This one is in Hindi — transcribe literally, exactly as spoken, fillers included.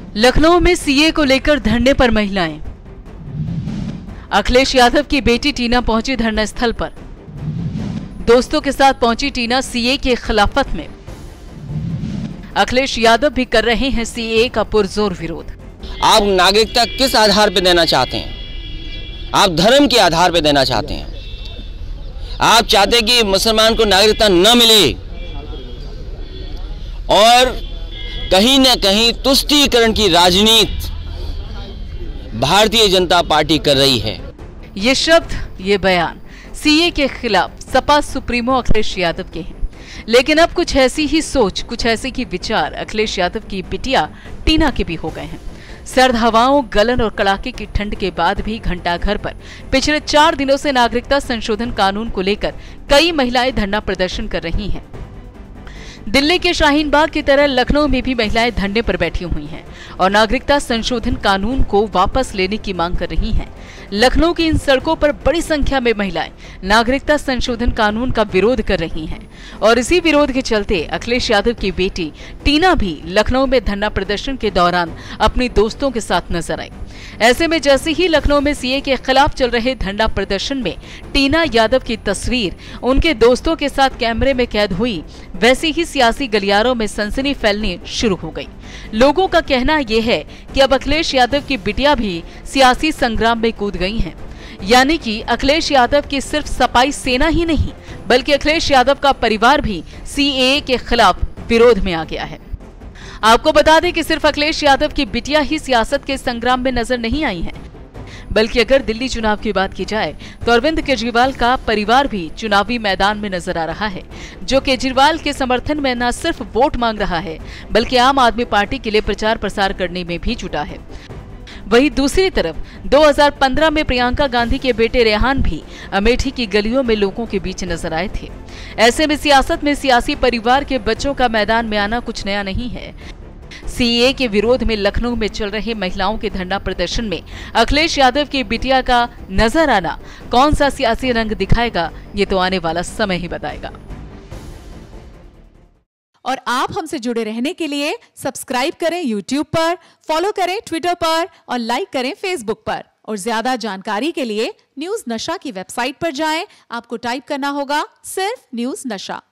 लखनऊ में सीए को लेकर धरने पर महिलाएं। अखिलेश यादव की बेटी टीना पहुंची धरना स्थल पर। दोस्तों के साथ पहुंची टीना सीए के खिलाफत में। अखिलेश यादव भी कर रहे हैं सीए का पुरजोर विरोध। आप नागरिकता किस आधार पर देना चाहते हैं? आप धर्म के आधार पर देना चाहते हैं। आप चाहते हैं कि मुसलमान को नागरिकता न मिले और कहीं न कहीं तुष्टीकरण की राजनीति भारतीय जनता पार्टी कर रही है। ये शब्द, ये बयान सीए के खिलाफ सपा सुप्रीमो अखिलेश यादव के हैं। लेकिन अब कुछ ऐसी ही सोच, कुछ ऐसे ही विचार अखिलेश यादव की बिटिया टीना के भी हो गए हैं। सर्द हवाओं, गलन और कड़ाके की ठंड के बाद भी घंटाघर पर पिछले चार दिनों से नागरिकता संशोधन कानून को लेकर कई महिलाएं धरना प्रदर्शन कर रही हैं। दिल्ली के शाहीन बाग की तरह लखनऊ में भी महिलाएं धरने पर बैठी हुई हैं और नागरिकता संशोधन कानून को वापस लेने की मांग कर रही हैं। लखनऊ की इन सड़कों पर बड़ी संख्या में महिलाएं नागरिकता संशोधन कानून का विरोध कर रही हैं और इसी विरोध के चलते अखिलेश यादव की बेटी टीना भी लखनऊ में धरना प्रदर्शन के दौरान अपनी दोस्तों के साथ नजर आई। ऐसे में जैसे ही लखनऊ में सीए के खिलाफ चल रहे धरना प्रदर्शन में टीना यादव की तस्वीर उनके दोस्तों के साथ कैमरे में कैद हुई, वैसे ही सियासी गलियारों में सनसनी फैलनी शुरू हो गई। लोगों का कहना यह है कि अब अखिलेश यादव की बिटिया भी सियासी संग्राम में कूद गई हैं। यानी कि अखिलेश यादव की सिर्फ सपाई सेना ही नहीं, बल्कि अखिलेश यादव का परिवार भी सीएए के खिलाफ विरोध में आ गया है। आपको बता दें कि सिर्फ अखिलेश यादव की बिटिया ही सियासत के संग्राम में नजर नहीं आई है, बल्कि अगर दिल्ली चुनाव की बात की जाए तो अरविंद केजरीवाल का परिवार भी चुनावी मैदान में नजर आ रहा है, जो केजरीवाल के समर्थन में न सिर्फ वोट मांग रहा है, बल्कि आम आदमी पार्टी के लिए प्रचार प्रसार करने में भी जुटा है। वहीं दूसरी तरफ दो हज़ार पंद्रह में प्रियंका गांधी के बेटे रेहान भी अमेठी की गलियों में लोगों के बीच नजर आए थे। ऐसे में सियासत में सियासी परिवार के बच्चों का मैदान में आना कुछ नया नहीं है। सीए के विरोध में लखनऊ में चल रहे महिलाओं के धरना प्रदर्शन में अखिलेश यादव की बिटिया का नजर आना कौन सा सियासी रंग दिखाएगा, ये तो आने वाला समय ही बताएगा। और आप हमसे जुड़े रहने के लिए सब्सक्राइब करें यूट्यूब पर, फॉलो करें ट्विटर पर और लाइक करें फेसबुक पर। और ज्यादा जानकारी के लिए न्यूज नशा की वेबसाइट पर जाएं। आपको टाइप करना होगा सिर्फ न्यूज नशा।